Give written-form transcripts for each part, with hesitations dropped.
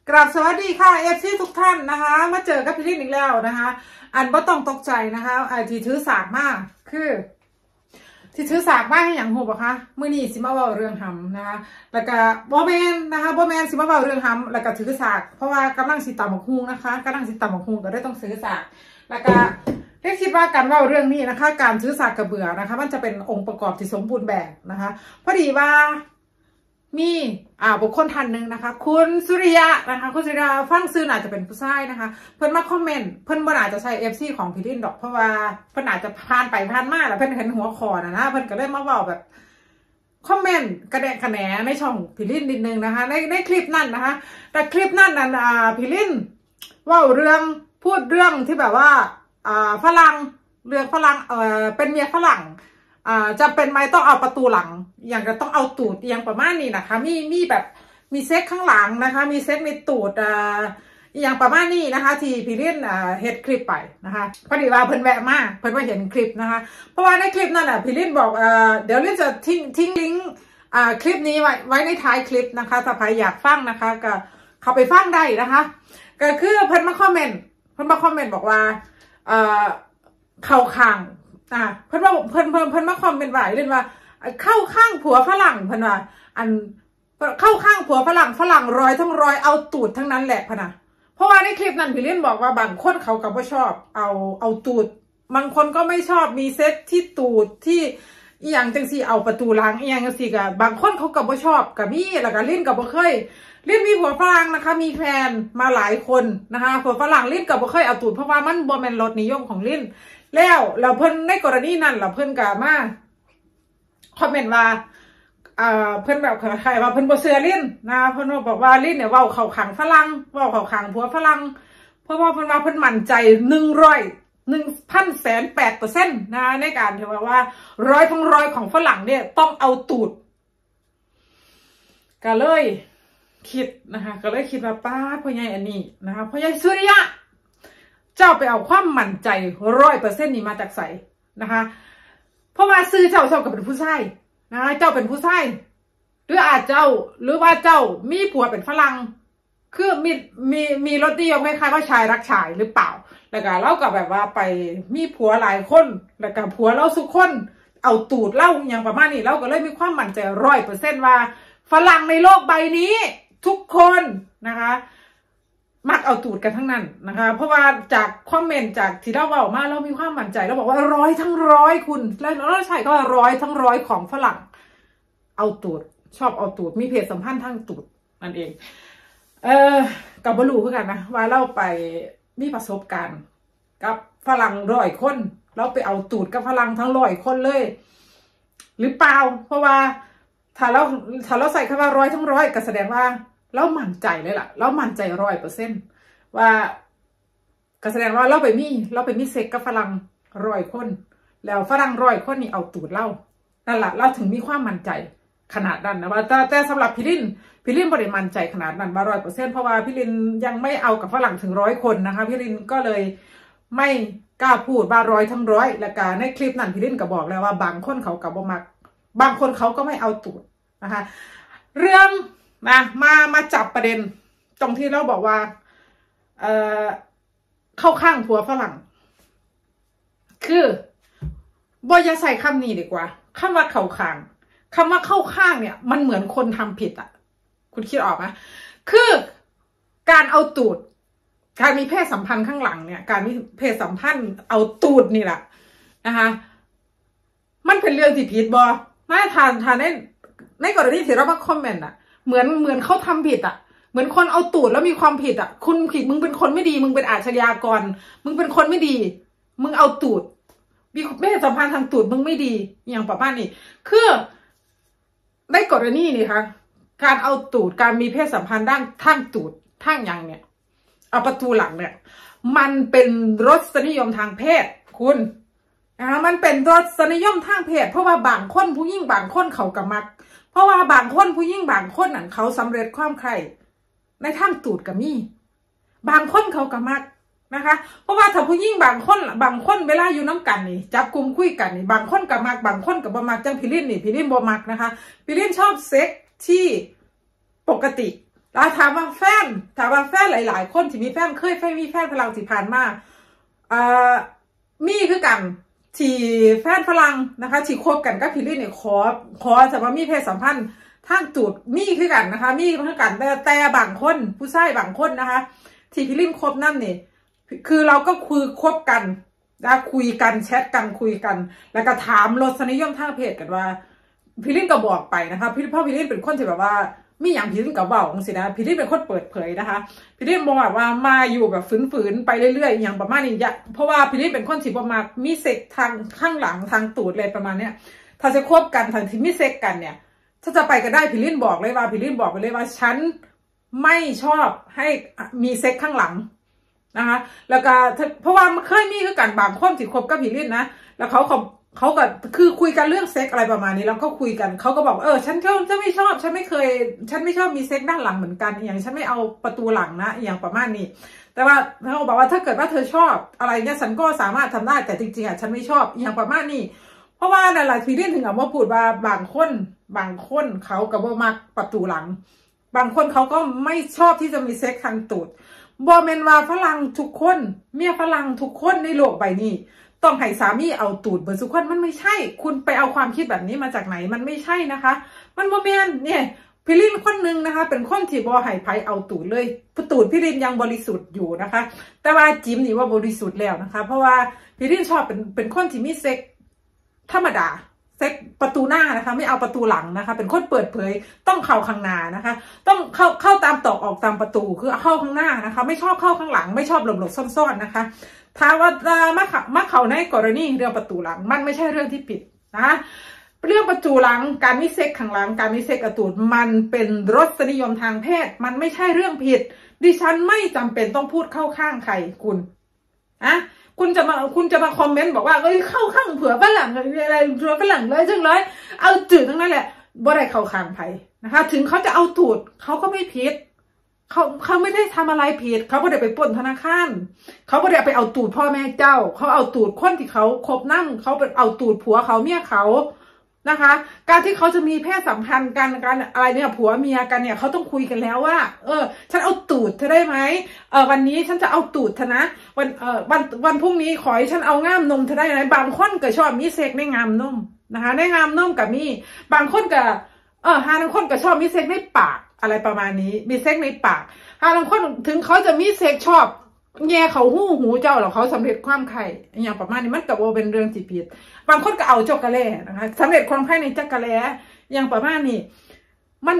กราบสวัสดีค่ะFCทุกท่านนะคะมาเจอกับพี่ลินอีกแล้วนะคะอันบ่ต้องตกใจนะคะที่ถือสากมากคือที่ถือสากมากให้อย่างหูปะคะมื้อนี้สิมาเว้าเรื่องหำนะคะแล้วก็บ่แม่นนะคะบ่แม่นสิมาเว้าเรื่องหำแล้วก็ถือสากเพราะว่ากำลังสิตำบักหุ่งนะคะกำลังสิตำบักหุ่งก็ได้ต้องถือสากแล้วก็ได้คิดว่าการเว้าเรื่องนี้นะคะการถือสากกระเบื่อนะคะมันจะเป็นองค์ประกอบที่สมบูรณ์แบบนะคะพอดีว่ามีบุคคลท่านหนึ่งนะคะคุณสุริยะนะคะคุณสุริยะฟังซื่ออาจจะเป็นผู้ชายนะคะเพิ่นมาคอมเมนต์เพิ่นบ่อาจจะใช้ FC ของพี่ลินดอกเพราะว่าเพิ่นอาจจะผ่านไปผ่านมาแล้วเพิ่นเห็นหัวข้อนะเพิ่นก็เลยมาเว้าแบบคอมเมนต์กระแดะกระแหนในช่องพี่ลินนิดนึงนะคะในคลิปนั้นนะคะแต่คลิปนั้นพี่ลินเว้าเรื่องพูดเรื่องที่แบบว่าฝรั่งเรื่องฝรั่งเป็นเมียฝรั่งจะเป็นไหมต้องเอาประตูหลังอย่างก็ต้องเอาตูดอย่างประมาณนี้นะคะมีแบบมีเซ็กข้างหลังนะคะมีเซ็กในตูดอย่างประมาณนี้นะคะที่พี่ลินเฮ็ดคลิปไปนะคะพอดีว่าเพิ่นแวะมาเพิ่นมาเห็นคลิปนะคะเพราะว่าในคลิปนั่นแหละพี่ลินบอกเดี๋ยวลินจะทิ้งลิงก์คลิปนี้ไว้ในท้ายคลิปนะคะถ้าใครอยากฟังนะคะก็เข้าไปฟังได้นะคะก็คือเพิ่นมาคอมเมนต์บอกว่าเข้าข้างเพิ่นว่าเพิ่นมาคอมเมนต์ไว้เล่นว่าเข้าข้างผัวฝรั่งเพิ่นว่าเข้าข้างผัวฝรั่งร้อยทั้งร้อยเอาตูดทั้งนั้นแหละพะนะเพราะว่าในคลิปนั้นพี่ลินบอกว่าบางคนเขาก็บ่ชอบเอาตูดบางคนก็ไม่ชอบมีเซ็ตที่ตูดที่อีหยังจังซี่เอาประตูหลังอีหยังจังซี่ก็บางคนเขาก็บ่ชอบก็มีแล้วก็ลินก็บ่เคยลินมีผัวฝรั่งนะคะมีแฟนมาหลายคนนะคะผัวฝรั่งลินก็บ่เคยเอาตูดเพราะว่ามันบ่แม่นรสนิยมของลินแล้วเพิ่นในกรณีนั้นเพิ่นก็มาคอมเมนต์ว่าเพิ่นแบบใครว่าเพิ่นบ่เชื่อลินนะเพิ่นบอกว่าลินเนี่ยเว้าเข้าข้างฝรั่งเว้าเข้าข้างผัวฝรั่งเพราะว่าเพิ่นว่าเพิ่นมั่นใจ1,108%นะในการที่ว่าร้อยทั้งร้อยของฝรั่งเนี่ยต้องเอาตูดก็เลยคิดนะคะก็เลยคิดว่าป้าพ่อใหญ่อันนี้นะคะพ่อใหญ่สุริยะเจ้าไปเอาความมั่นใจ100%นี้มาจากไสนะคะเพราะว่าซื้อเจ้ากับเป็นผู้ชายนะเจ้าเป็นผู้ชายหรือว่าเจ้ามีผัวเป็นฝรั่งคือมีรสนิยมคล้ายๆว่าชายรักชายหรือเปล่าแล้วก็เราก็แบบว่าไปมีผัวหลายคนแล้วก็ผัวเราสุกคนเอาตูดเล่าอย่างประมาณนี้เราก็เลยมีความมั่นใจ100%ว่าฝรั่งในโลกใบนี้ทุกคนนะคะมักเอาตูดกันทั้งนั้นนะคะเพราะว่าจากคอมเมนต์จากที่เราบอกมาเรามีความมั่นใจเราบอกว่าร้อยทั้งร้อยคุณแล้วเราใช่ก็ร้อยทั้งร้อยของฝรั่งเอาตูดชอบเอาตูดมีเพศสัมพันธ์ทางตูดนั่นเองกับบลูคือกันนะว่าเราไปมีประสบการณ์กับฝรั่ง100 คนเราไปเอาตูดกับฝรั่งทั้ง100 คนเลยหรือเปล่าเพราะว่าถ้าเราใส่คำว่าร้อยทั้งร้อยก็แสดงว่าเรามั่นใจเลยล่ะเรามั่นใจ100%ว่าก็แสดงว่าเราไปมีเซ็กกับฝรั่ง100 คนแล้วฝรั่ง100 คนนี่เอาตูดเรานั่นแหละเราถึงมีความมั่นใจขนาดนั้นนะว่าแต่สำหรับพี่ลินบ่ได้มั่นใจขนาดนั้นว่า100%เพราะว่าพี่ลินยังไม่เอากับฝรั่งถึง100 คนนะคะพี่ลินก็เลยไม่กล้าพูดว่าร้อยทั้งร้อยและการในคลิปนั้นพี่ลินก็บอกแล้วว่าบางคนเขากับบ่มักบางคนเขาก็ไม่เอาตูดนะคะเรื่องมาจับประเด็นตรงที่เราบอกว่าเข้าข้างผัวฝรั่งคือบ่อย่าใส่คำนี้ดีกว่าคำว่าเข้าข้างคำว่าเข้าข้างเนี่ยมันเหมือนคนทำผิดอ่ะคุณคิดออกไหมคือการเอาตูดการมีเพศสัมพันธ์ข้างหลังเนี่ยการมีเพศสัมพันธ์เอาตูดนี่แหละนะคะมันเป็นเรื่องที่ผิดบ่น่าทานในกรณีที่เรามาคอมเมนต์อ่ะเหมือนเขาทำผิดอ่ะเหมือนคนเอาตูดแล้วมีความผิดอ่ะคุณผิดมึงเป็นคนไม่ดีมึงเป็นอาชญากรมึงเป็นคนไม่ดีมึงเอาตูดมีเพศสัมพันธ์ทางตูดมึงไม่ดีอย่างประมาณนี้คือในกรณีนี่ค่ะการเอาตูดการมีเพศสัมพันธ์ด้านทางตูดทางอย่างเนี่ยเอาประตูหลังเนี่ยมันเป็นรสนิยมทางเพศคุณมันเป็นรสนิยมทางเพศเพราะว่าบางคนผู้หญิงบางคนเขากระมักเพราะว่าบางคนผู้หญิงบางคนนั่นเขาสำเร็จความใคร่ในทางตูดกับมีบางคนเขากระมักนะคะเพราะว่าถ้าผู้หญิงบางคนเวลาอยู่น้ำกันนี่จับกลุ่มคุยกันนี่บางคนกระมักบางคนกับบ่มักจังพี่ลินบ่มักนะคะพี่ลินชอบเซ็กที่ปกติแล้วถามว่าแฟนหลายๆคนที่มีแฟนเคยมีแฟนฝรั่งที่ผ่านมามีคือกันที่แฟนฝรั่งนะคะที่คบกันกับพี่ลินเนี่ยขอจะมามีเพศสัมพันธ์ทางตูดมีคือกันนะคะมีคือกันแต่บางคนผู้ชายบางคนนะคะที่พี่ลินคบนั่นเนี่ยคือเราก็คบกันนะคุยกันแชทกันคุยกันแล้วก็ถามรสนิยมทางเพศกันว่าพี่ลินก็บอกไปนะคะเพราะพี่ลินเป็นคนที่แบบว่ามีอย่างพี่ลินกับเบาสินะพี่ลินเป็นคนเปิดเผยนะคะพี่ลินบอกว่ามาอยู่แบบฝืนๆไปเรื่อยๆอย่างประมาณนี้เพราะว่าพี่ลินเป็นคนที่ประมาณมีเซ็กทางข้างหลังทางตูดอะไรประมาณเนี้ยถ้าจะคบกันทางที่มีเซ็กกันเนี่ยถ้าจะไปก็ได้พี่ลินบอกเลยว่าพี่ลินบอกไปเลยว่าฉันไม่ชอบให้มีเซ็กข้างหลังนะคะแล้วก็เพราะว่าเคยมีคือกันบางคนที่คบกับพี่ลินนะแล้วเขาก็คือคุยกันเรื่องเซ็กอะไรประมาณนี้แล้วก็คุยกันเขาก็บอกฉันจะไม่ชอบฉันไม่ชอบมีเซ็กด้านหลังเหมือนกันอย่างฉันไม่เอาประตูหลังนะอย่างประมาณนี้แต่ว่าเขาบอกว่าถ้าเกิดว่าเธอชอบอะไรเนี่ยฉันก็สามารถทำได้แต่จริงๆฉันไม่ชอบอย่างประมาณนี้เพราะว่านั่นแหละพี่ลินถึงเอามาพูดว่าบางคนเขากับว่ามักประตูหลังบางคนเขาก็ไม่ชอบที่จะมีเซ็กทางตูดบอเมนว่าฝรั่งทุกคนเมียฝรั่งทุกคนในโลกใบนี้ต้องให้สามีเอาตูดเบอร์สุขคนมันไม่ใช่คุณไปเอาความคิดแบบนี้มาจากไหนมันไม่ใช่นะคะมันโมเมนเนี่ยพี่ลินคนนึงนะคะเป็นคนที่บอให้ไผเอาตูดเลยตูดพี่ลินยังบริสุทธิ์อยู่นะคะแต่ว่าจิมนี่ว่าบริสุทธิ์แล้วนะคะเพราะว่าพี่ลินชอบเป็นคนที่มีเซ็กธรรมดาเซ็กประตูหน้านะคะไม่เอาประตูหลังนะคะเป็นคนเปิดเผยต้องเข้าข้างหน้านะคะต้องเข้าตามตอกออกตามประตูคือเข้าข้างหน้านะคะไม่ชอบเข้าข้างหลังไม่ชอบหลบซ่อนๆนะคะถ้าว่ามาเขาในกรณีเรื่องประตูหลังมันไม่ใช่เรื่องที่ผิดนะเรื่องประตูหลังการมีเซ็กข้างหลังการมีเซ็กกระตูดมันเป็นรสนิยมทางเพศมันไม่ใช่เรื่องผิดดิฉันไม่จำเป็นต้องพูดเข้าข้างใครคุณอะคุณจะมาคอมเมนต์บอกว่าเข้าข้างเผื่อฝรั่งอะไรเผื่อฝรั่งเลยจังเลยเอาจืดทั้งนั้นแหละบ่ได้เข้าข้างใครนะคะถึงเขาจะเอาตูดเขาก็ไม่ผิดเขาไม่ได้ทำอะไรผิดเขาไม่ได้ไปปล้นธนาคารเขาไม่ได้ไปเอาตูดพ่อแม่เจ้าเขาเอาตูดคนที่เขาคบนั่งเขาไปเอาตูดผัวเขาเมียเขานะคะการที่เขาจะมีเพศสัมพันธ์กันอะไรเนี่ยผัวเมียกันเนี่ยเขาต้องคุยกันแล้วว่าฉันเอาตูดเธอได้ไหมวันนี้ฉันจะเอาตูดเธอนะวันพรุ่งนี้ขอให้ฉันเอาง่ามนมเธอได้ไหมบางคนก็ชอบมีเซ็กในง่ามนมนะคะในง่ามนมกับมีบางคนก็บางคนก็ชอบมีเซ็กในปากอะไรประมาณนี้มีเซ็กในปากบางคนถึงเขาจะมีเซ็กชอบแง่เขาหูเจ้าหรอเขาสำเร็จความไข่อย่างประมาณนี้มันกับว่าเป็นเรื่องที่ผิดบางคนก็เอาจักระแล่นะคะสำเร็จความไข่ในจักระแล่อย่างประมาณนี้มัน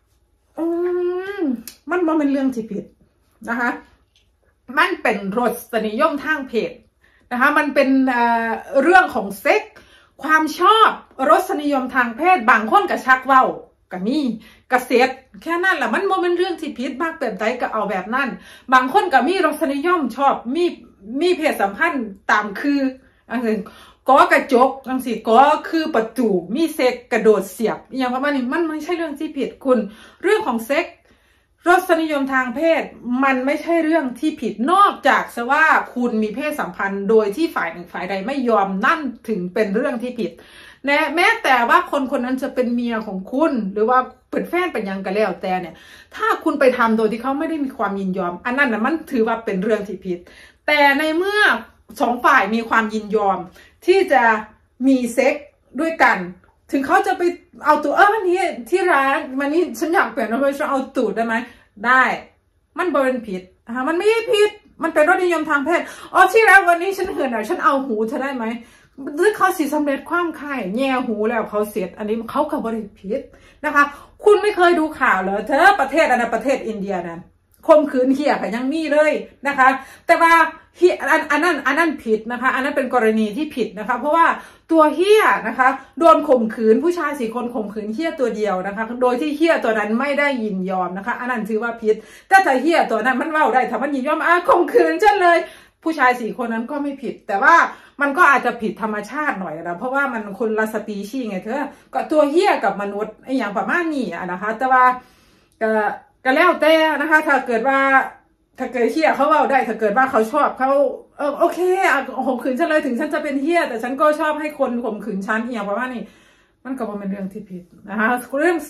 เป็นเรื่องที่ผิดนะคะมันเป็นรสนิยมทางเพศนะคะมันเป็นเรื่องของเซ็กความชอบรสนิยมทางเพศบางคนก็ชักเว้าก็มีเกษตรแค่นั้นแหละมันโมเป็นเรื่องที่ผิดมากแบบใดก็เอาแบบนั้นบางคนก็มีรสนิยมชอบมีเพศสัมพันธ์ตามคืออันนึงก็กระจกอันสิก็คือประตูมีเซ็กกระโดดเสียบอย่างประมาณนี้มันไม่ใช่เรื่องที่ผิดคุณเรื่องของเซ็กรสนิยมทางเพศมันไม่ใช่เรื่องที่ผิดนอกจากซะว่าคุณมีเพศสัมพันธ์โดยที่ฝ่ายหนึ่งฝ่ายใดไม่ยอมนั่นถึงเป็นเรื่องที่ผิดแม้แต่ว่าคนนั้นจะเป็นเมียของคุณหรือว่าเป็นแฟนเป็นยังกันแล้วแต่เนี่ยถ้าคุณไปทำโดยที่เขาไม่ได้มีความยินยอมอันนั้นนะมันถือว่าเป็นเรื่องที่ผิดแต่ในเมื่อสองฝ่ายมีความยินยอมที่จะมีเซ็กด้วยกันถึงเขาจะไปเอาตูดวันนี้ที่ร้านวันนี้ฉันอยากเปลี่ยนว่าฉันเอาตูดได้ไหมได้มันเป็นผิดมันไม่ใช่ผิดมันเป็นรสนิยมทางเพศที่ร้านวันนี้ฉันเหินฉันเอาหูเธอได้ไหมหรือเขาสิสำเร็จความไข่แง่หูแล้วเขาเสียดอันนี้เขากับบริพิษนะคะคุณไม่เคยดูข่าวเหรอเธอประเทศประเทศอินเดียนั้นข่มขืนเหี้ยก็ยังมีเลยนะคะแต่ว่าอันนั้นผิดนะคะอันนั้นเป็นกรณีที่ผิดนะคะเพราะว่าตัวเหี้ยนะคะโดนข่มขืนผู้ชาย4 คนข่มขืนเหี้ยตัวเดียวนะคะโดยที่เหี้ยตัวนั้นไม่ได้ยินยอมนะคะอันนั้นถือว่าผิดแต่ถ้าเหี้ยตัวนั้นมันเว้าได้ถ้ามันยินยอมข่มขืนฉันเลยผู้ชาย4 คนนั้นก็ไม่ผิดแต่ว่ามันก็อาจจะผิดธรรมชาติหน่อยนะเพราะว่ามันคนละสปีชีส์ไงเธอก็ตัวเหี้ยกับมนุษย์อย่างประมาณนี้นะคะแต่ว่าก็แล้วแต่นะคะถ้าเกิดเหี้ยเขาเอาได้ถ้าเกิดว่าเขาชอบเขาโอเคข่มขืนฉันเลยถึงฉันจะเป็นเหี้ยแต่ฉันก็ชอบให้คนข่มขืนฉันอย่างประมาณนี้มันก็เป็นเรื่องที่ผิดนะคะเรื่องเซ็ก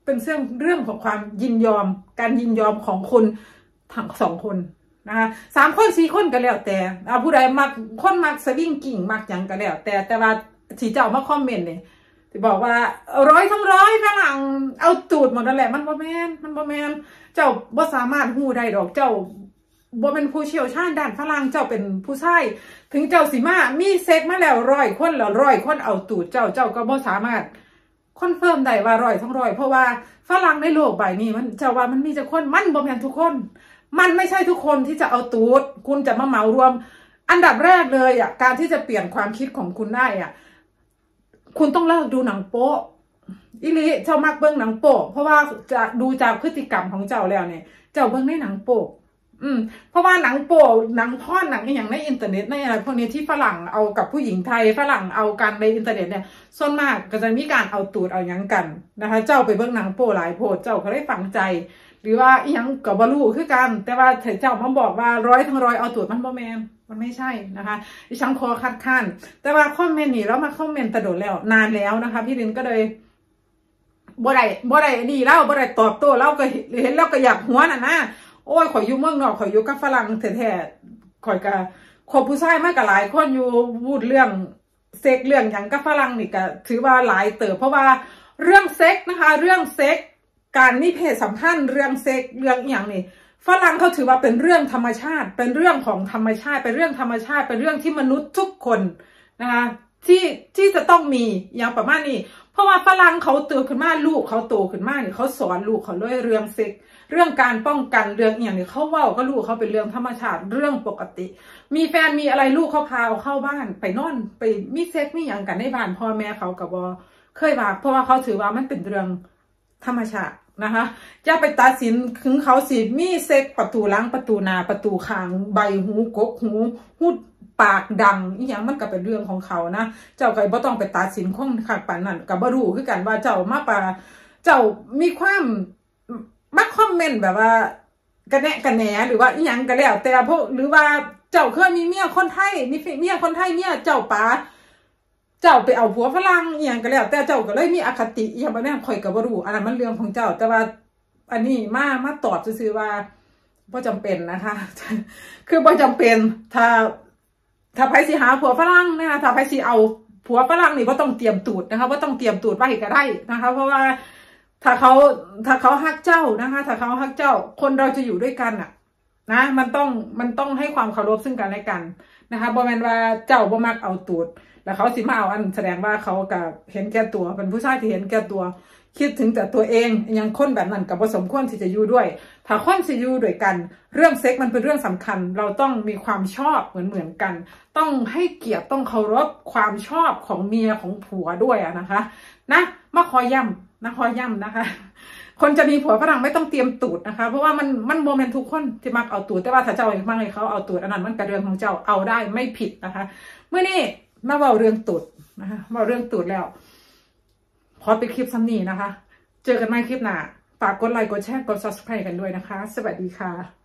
เป็นเรื่องของความยินยอมการยินยอมของคนทั้งสองคนนะคะ3 คน 4 คนก็แล้วแต่ผู้ใดมักคนมักสวิงกิ่งมักอย่างก็แล้วแต่ว่าที่เจ้ามาคอมเมนต์เนี่ยที่บอกว่า100 ทั้ง 100ฝรั่งเอาตูดหมดนั่นแหละมันบ่แม่นเจ้าบ่สามารถฮู้ได้ดอกเจ้าบ่เป็นผู้เชี่ยวชาญด้านฝรั่งเจ้าเป็นผู้ชายถึงเจ้าสิมามีเซ็กมาแล้ว100 คนแล้ว100 คนเอาตูดเจ้าก็บ่สามารถคอนเฟิร์มได้ว่า100 ทั้ง 100เพราะว่าฝรั่งในโลกใบนี้มันเจ้าว่ามันมีแต่คนมันบ่แม่นทุกคนมันไม่ใช่ทุกคนที่จะเอาตูดคุณจะมาเหมารวมอันดับแรกเลยอ่ะการที่จะเปลี่ยนความคิดของคุณได้อ่ะคุณต้องเลิกดูหนังโป๊อีลิเจ้ามักเบิ่งหนังโป๊เพราะว่าจะดูจากพฤติกรรมของเจ้าแล้วเนี่ยเจ้าเบิ่งในหนังโป๊เพราะว่าหนังโป๊หนังพ่อหนังอย่างในอินเทอร์เน็ตในอะไรพวกนี้ที่ฝรั่งเอากับผู้หญิงไทยฝรั่งเอากันในอินเทอร์เน็ตเนี่ยส่วนมากก็จะมีการเอาตูดเอายังกันนะคะเจ้าไปเบิ่งหนังโป๊หลายโพดเจ้าก็ได้ฝังใจหรือว่ายังกับบลูคือกันแต่ว่าเจ้ามาบอกว่า100 ทั้ง 100เอาตูดมันบ่แมนมันไม่ใช่นะคะดิฉันขอคัดค้านแต่ว่าคอมเมนต์นี่แล้วมาคอมเมนต์ตะโดดแล้วนานแล้วนะคะพี่ลินก็เลยบ่ได้ดีแล้วบ่ได้ตอบโต้แล้วก็เห็นแล้วก็อยากหัวน่ะนะโอ้ยข่อยอยู่เมืองนอกข่อยอยู่กับฝรั่งแท้ๆข่อยก็คบผู้ชายมากับหลายคนอยู่พูดเรื่องเซ็กเรื่องหยังกับฝรั่งนี่ก็ถือว่าหลายเติบเพราะว่าเรื่องเซ็กนะคะเรื่องเซ็กการมีเพศสัมพันธ์เรื่องเซ็กเรื่องอย่างนี้ฝรั่งเขาถือว่าเป็นเรื่องธรรมชาติเป็นเรื่องของธรรมชาติเป็นเรื่องธรรมชาติเป็นเรื่องที่มนุษย์ทุกคนนะคะที่จะต้องมีอย่างประมาณนี้เพราะว่าฝรั่งเขาโตขึ้นมาลูกเขาโตขึ้นมาเนี่ยเขาสอนลูกเขาเลยเรื่องเซ็กเรื่องการป้องกันเรื่องอย่างนี้เขาเว้าก็ลูกเขาเป็นเรื่องธรรมชาติเรื่องปกติมีแฟนมีอะไรลูกเขาพาเข้าบ้านไปนอนไปมีเซ็กมีอย่างกันในบ้านพ่อแม่เขากับบอเคยว่าเพราะว่าเขาถือว่ามันเป็นเรื่องธรรมชาตินะคะจะไปตัดสินถึงเขาสิมีเซ็กประตูหลังประตูหน้าประตูข้างใบหูกกหูหูปากดังอีหยังมันก็เป็นเรื่องของเขานะเจ้าก็บ่ต้องไปตัดสินของขัดปานนั้นก็บ่รู้คือกันว่าเจ้ามาปาเจ้ามีความมาคอมเมนต์แบบว่ากระแนะกระแหนหรือว่าอีหยังก็แล้วแต่พวกหรือว่าเจ้าเคยมีเมียคนไทยมีเมียคนไทยเมียเจ้าป๋าเจ้าไปเอาผัวฝรั่งอีหยังก็แล้วแต่เจ้าก็เลยมีอคติอีหยังบ่แน่ข่อยก็บ่รู้อันนั้นมันเรื่องของเจ้าแต่ว่าอันนี้มาตอบซื่อๆว่าบ่จำเป็นนะคะคือบ่จำเป็นถ้าไผสิหาผัวฝรั่งนะคะถ้าไผสิเอาผัวฝรั่งนี่บ่ต้องเตรียมตูดนะคะบ่ต้องเตรียมตูดไว้ก็ได้นะคะเพราะว่าถ้าเขาฮักเจ้านะคะถ้าเขาฮักเจ้าคนเราจะอยู่ด้วยกันอ่ะนะมันต้องให้ความเคารพซึ่งกันและกันนะคะบ่แม่นว่าเจ้าบ่มักเอาตูดแล้วเขาสิมาเอาอันแสดงว่าเขากับเห็นแก่ตัวเป็นผู้ชายที่เห็นแก่ตัวคิดถึงแต่ตัวเองยังคนแบบนั้นกับผสมควรที่จะอยู่ด้วยถ้าคนจะอยู่ด้วยกันเรื่องเซ็กมันเป็นเรื่องสำคัญเราต้องมีความชอบเหมือนกันต้องให้เกียรติต้องเคารพความชอบของเมียของผัวด้วยนะคะนะมาขอย้ำนะคะ คนจะมีผัวฝรั่งไม่ต้องเตรียมตูดนะคะเพราะว่ามันโมเมนต์ทุกคนที่มักเอาตูดแต่ว่าถ้าเจ้าอยากมากเลยเขาเอาตูดอันนั้นมันกระเรื่องของเจ้าเอาได้ไม่ผิดนะคะเมื่อนี้มาเบาเรื่องตูดนะคะเบาเรื่องตูดแล้วขอปิดคลิปซ้ำนี้นะคะเจอกันใหม่คลิปหน้าฝากกดไลค์กดแชร์กด subscribe กันด้วยนะคะสวัสดีค่ะ